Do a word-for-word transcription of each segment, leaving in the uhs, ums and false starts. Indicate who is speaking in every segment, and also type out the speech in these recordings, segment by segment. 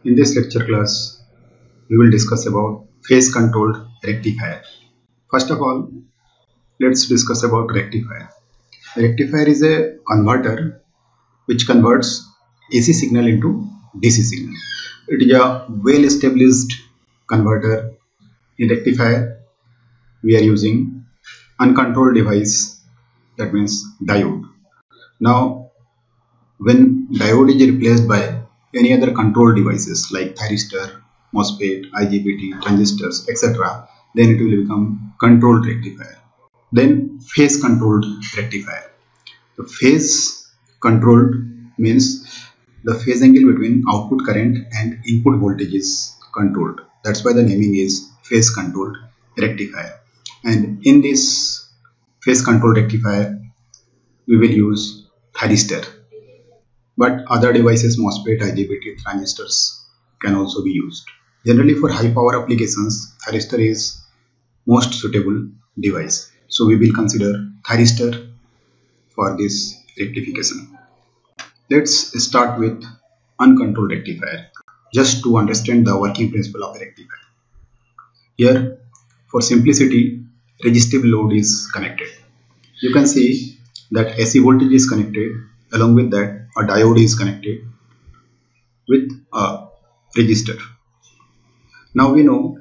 Speaker 1: In this lecture class, we will discuss about phase controlled rectifier. First of all, let's discuss about rectifier. A rectifier is a converter which converts A C signal into D C signal. It is a well established converter. In rectifier, we are using uncontrolled device, that means diode. Now, when diode is replaced by any other controlled devices like thyristor, MOSFET, I G B T, transistors, et cetera, then it will become controlled rectifier. Then phase controlled rectifier. The phase controlled means the phase angle between output current and input voltage is controlled. That's why the naming is phase controlled rectifier. And in this phase controlled rectifier, we will use thyristor. But other devices, MOSFET, I G B T, transistors can also be used. Generally for high power applications, thyristor is most suitable device. So we will consider thyristor for this rectification. Let's start with uncontrolled rectifier, just to understand the working principle of a rectifier. Here, for simplicity, resistive load is connected. You can see that A C voltage is connected. Along with that, a diode is connected with a resistor. Now we know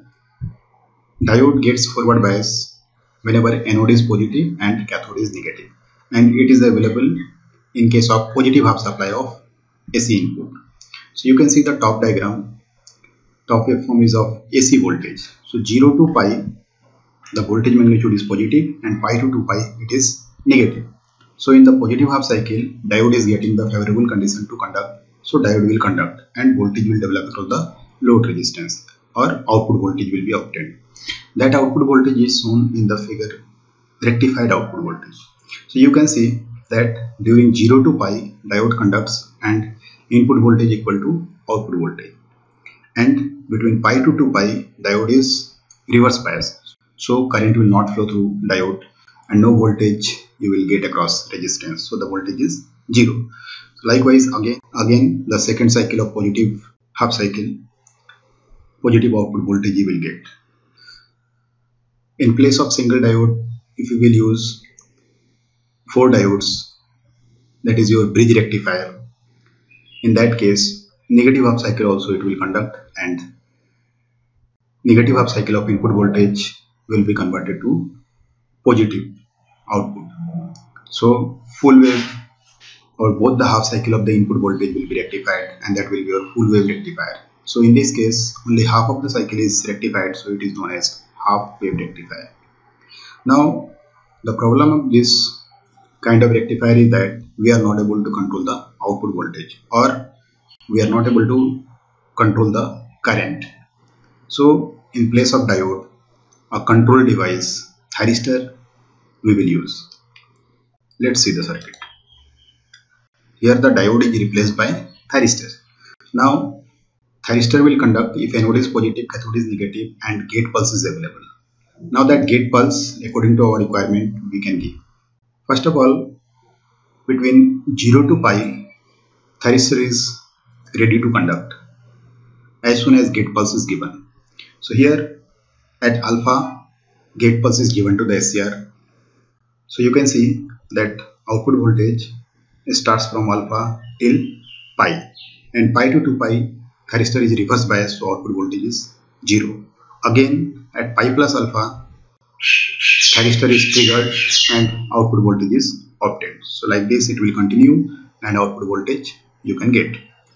Speaker 1: diode gets forward bias whenever anode is positive and cathode is negative, and it is available in case of positive half supply of A C input. So you can see the top diagram. Top waveform is of A C voltage. So zero to pi, the voltage magnitude is positive, and pi to two pi it is negative. So in the positive half cycle, diode is getting the favorable condition to conduct. So diode will conduct and voltage will develop across the load resistance, or output voltage will be obtained. That output voltage is shown in the figure, rectified output voltage. So you can see that during zero to pi, diode conducts and input voltage equal to output voltage. And between pi to two pi, diode is reverse bias. So current will not flow through diode and no voltage you will get across resistance. So the voltage is zero. Likewise, again, again the second cycle of positive half cycle, positive output voltage you will get. In place of single diode, if you will use four diodes, that is your bridge rectifier. In that case, negative half cycle also it will conduct, and negative half cycle of input voltage will be converted to positive output. So full wave or both the half cycle of the input voltage will be rectified, and that will be your full wave rectifier. So in this case, only half of the cycle is rectified, so it is known as half wave rectifier. Now the problem of this kind of rectifier is that we are not able to control the output voltage, or we are not able to control the current. So in place of diode, a control device, thyristor, we will use. Let's see the circuit. Here the diode is replaced by thyristor. Now thyristor will conduct if anode is positive, cathode is negative, and gate pulse is available. Now that gate pulse, according to our requirement, we can give. First of all, between zero to pi, thyristor is ready to conduct as soon as gate pulse is given. So here at alpha, gate pulse is given to the S C R. So you can see that output voltage starts from alpha till pi, and pi to two pi, thyristor is reverse bias, so output voltage is zero. Again at pi plus alpha, thyristor is triggered and output voltage is obtained. So like this it will continue, and output voltage you can get.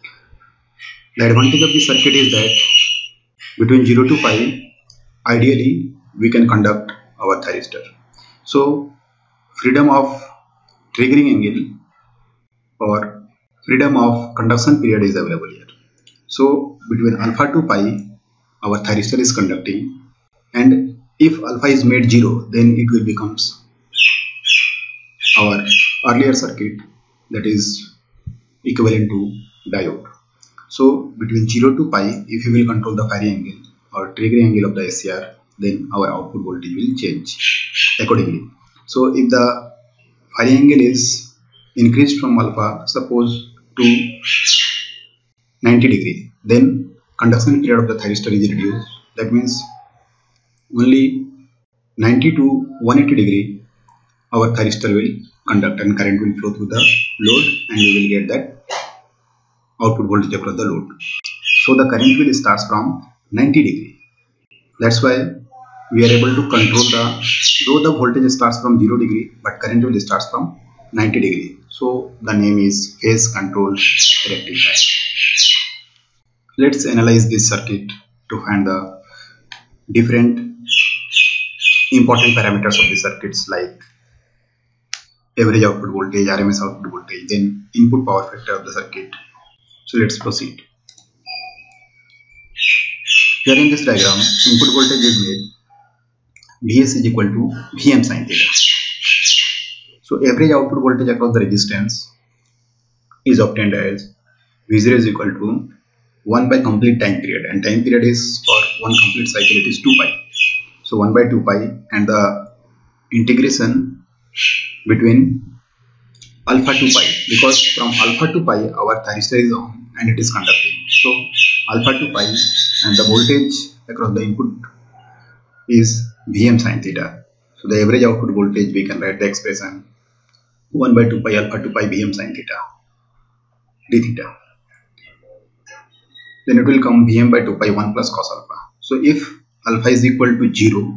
Speaker 1: The advantage of this circuit is that between zero to pi, ideally we can conduct our thyristor. So freedom of triggering angle or freedom of conduction period is available here. So between alpha to pi, our thyristor is conducting, and if alpha is made zero, then it will becomes our earlier circuit, that is equivalent to diode. So between zero to pi, if you will control the firing angle or triggering angle of the S C R, then our output voltage will change accordingly. So if the firing angle is increased from alpha, suppose to ninety degree, then conduction period of the thyristor is reduced. That means only ninety to one eighty degree our thyristor will conduct and current will flow through the load, and we will get that output voltage across the load. So the current will start from ninety degree. That's why we are able to control the, though the voltage starts from zero degree, but current will start from ninety degree. So the name is phase controlled rectifier. Let's analyze this circuit to find the different important parameters of the circuits like average output voltage, R M S output voltage, then input power factor of the circuit. So let's proceed. Here in this diagram, input voltage is made Vs is equal to Vm sin theta. So average output voltage across the resistance is obtained as V zero is equal to one by complete time period, and time period is for one complete cycle it is two pi. So one by two pi, and the integration between alpha to pi, because from alpha to pi our thyristor is on and it is conducting. So alpha to pi, and the voltage across the input is Vm sin theta. So the average output voltage, we can write the expression one by two pi alpha to pi Vm sin theta d theta. Then it will come Vm by two pi one plus cos alpha. So if alpha is equal to zero,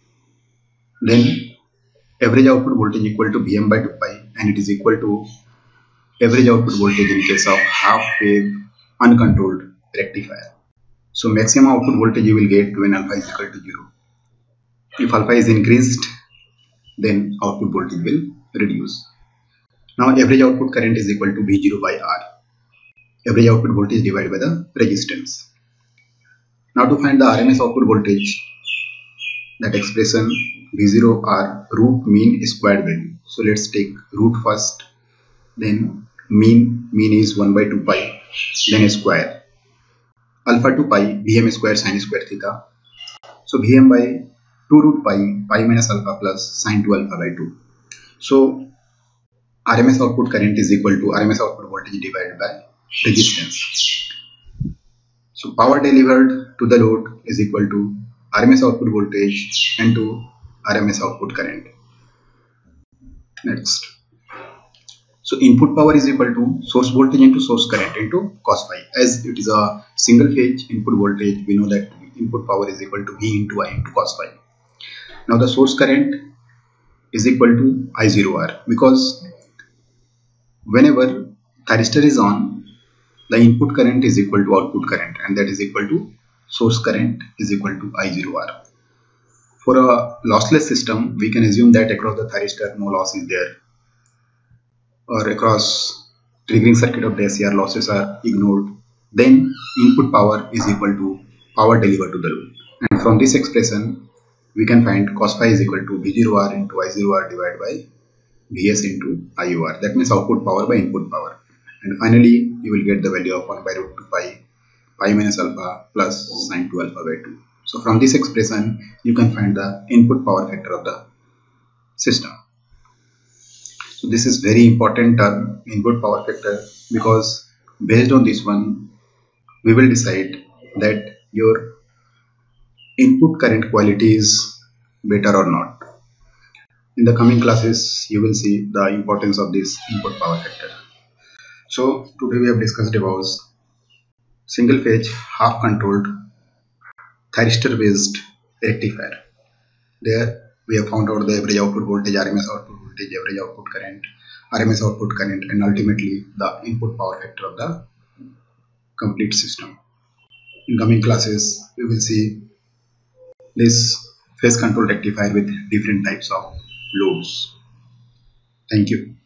Speaker 1: then average output voltage equal to Vm by two pi, and it is equal to average output voltage in case of half wave uncontrolled rectifier. So maximum output voltage you will get when alpha is equal to zero. If alpha is increased, then output voltage will reduce. Now average output current is equal to V zero by R. Average output voltage divided by the resistance. Now to find the R M S output voltage, that expression V zero R root mean squared value. So let's take root first, then mean, mean is one by two pi, then square. Alpha to pi, Vm square sin square theta. So Vm by two root pi, pi minus alpha plus sin two alpha by two. So R M S output current is equal to R M S output voltage divided by resistance. So power delivered to the load is equal to R M S output voltage into R M S output current. Next. So input power is equal to source voltage into source current into cos phi. As it is a single phase input voltage, we know that input power is equal to V into I into cos phi. Now the source current is equal to I zero R, because whenever thyristor is on, the input current is equal to output current, and that is equal to source current is equal to I zero R. For a lossless system, we can assume that across the thyristor no loss is there, or across triggering circuit of the S C R losses are ignored. Then input power is equal to power delivered to the load, and from this expression we can find cos phi is equal to V zero R into I zero R divided by Vs into I U R. That means output power by input power. And finally, you will get the value of one by root two pi, pi minus alpha plus sin two alpha by two. So from this expression, you can find the input power factor of the system. So this is very important term, input power factor, because based on this one, we will decide that your input current quality is better or not. In the coming classes, you will see the importance of this input power factor. So today we have discussed about single phase half controlled thyristor based rectifier. There we have found out the average output voltage, R M S output voltage, average output current, R M S output current, and ultimately the input power factor of the complete system. In coming classes, we will see this phase control rectifier with different types of loads. Thank you.